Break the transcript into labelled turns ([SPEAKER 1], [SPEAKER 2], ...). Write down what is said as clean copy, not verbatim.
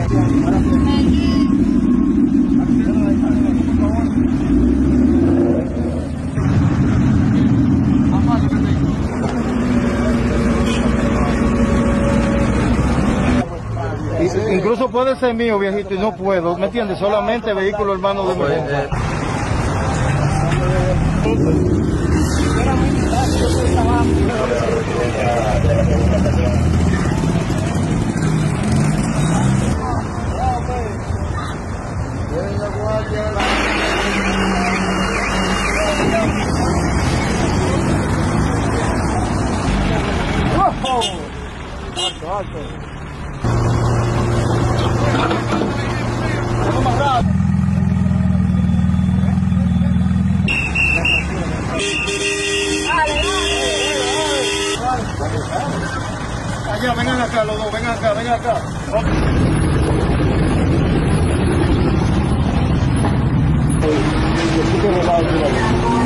[SPEAKER 1] Incluso puede ser mío, viejito, y no puedo, ¿me entiendes? Solamente vehículo hermano de mi compa. Allá, vengan acá los dos, vengan acá, vengan acá.